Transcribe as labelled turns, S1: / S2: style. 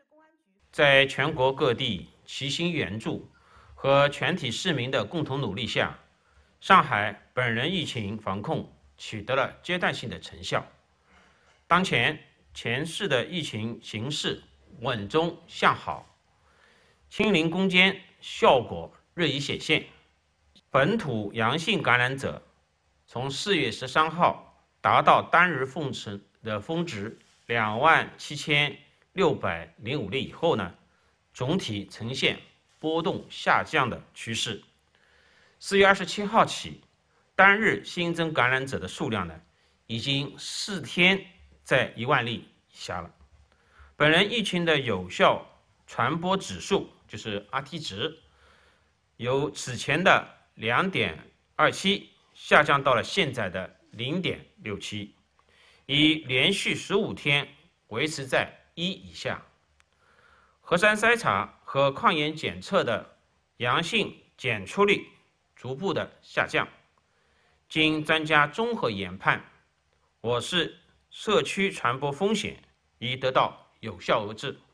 S1: 在全国各地齐心援助和全体市民的共同努力下，上海本人疫情防控取得了阶段性的成效。当前全市的疫情形势稳中向好，清零攻坚效果日益显现。本土阳性感染者从4月13号达到单日峰值27605例以后呢，总体呈现波动下降的趋势。4月27号起，单日新增感染者的数量呢，已经4天在1万例以下了。本人疫情的有效传播指数就是 RT 值，由此前的2.27下降到了现在的0.67，已连续15天维持在1以下。核酸筛查和抗原检测的阳性检出率逐步的下降。经专家综合研判，我市社区传播风险已得到有效遏制。